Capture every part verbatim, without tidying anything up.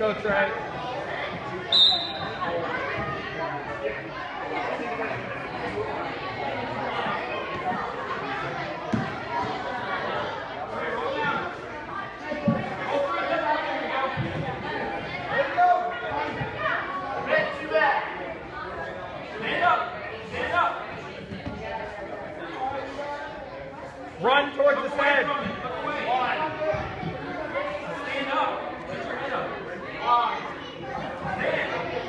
go, Trey. Run towards his head. Stand up. Put your head up. Stand.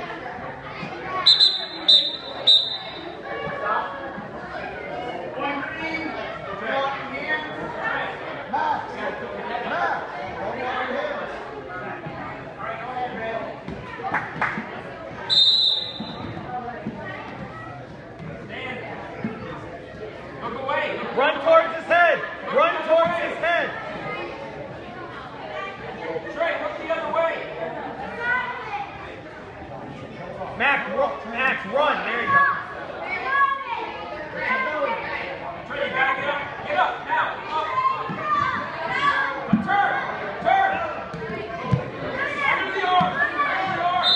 One thing. Come here. Matt. Matt. All right, go ahead, Red. Stand. Look away. Run towards his head. Run towards his head. Trey, look the other way. Max, Max, run. There you go. Trey, you gotta get up. Get up now. Up. Turn. Turn. Use the arm. Use the arm.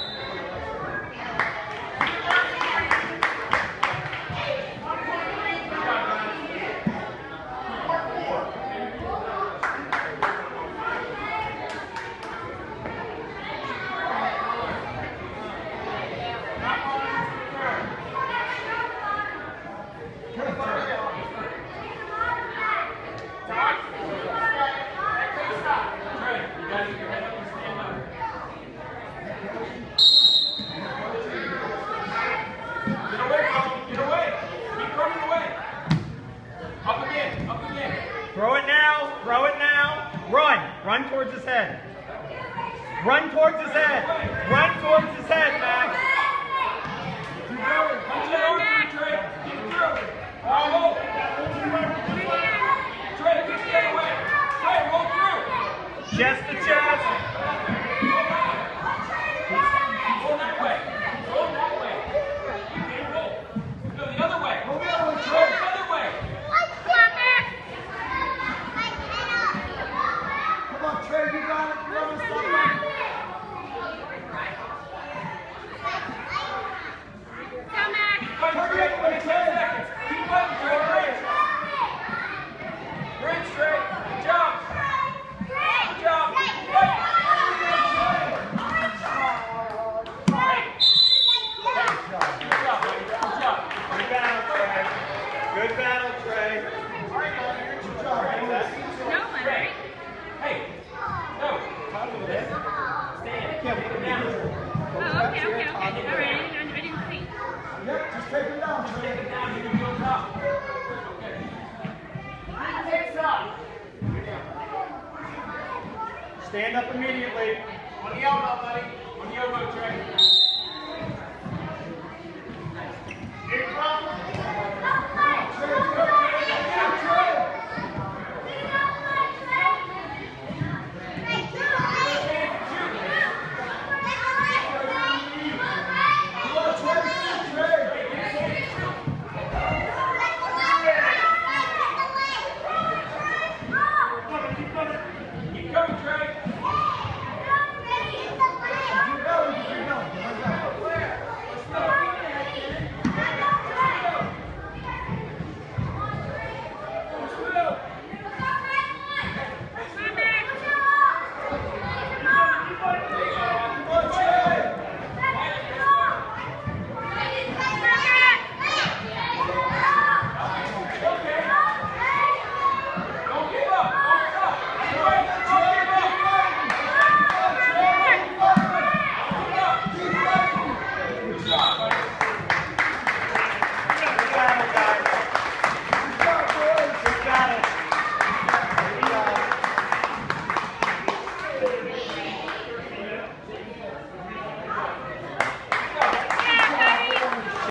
Throw it now. Throw it now. Run. Run towards his head. Run towards his head. Run towards his head, Max. Keep going. Punch it over, Trey. Keep it through. Roll. Trey, kick the other way. Trey, roll through. Chest to chest. Roll that way. Roll that way. You can't roll. Go the other way. Roll the other way, Trey. Roll the other way. Come on, Trey, you got it. You're on the side. Fight, Trey. ten seconds. Keep fighting, Trey. Bridge. Bridge, Trey. Good job. Good job. Fight. Good job, buddy. Good job. Good battle, Trey. Good battle, Trey. Good job. Trey. Hey. No. Stand. Take him down. Oh, okay, okay, okay. All right, I didn't, I didn't see. Yep, just take it down, Trey. Take it down. You can go top. Okay. Take some. Stand up immediately. On the elbow, buddy. On the elbow, Trey.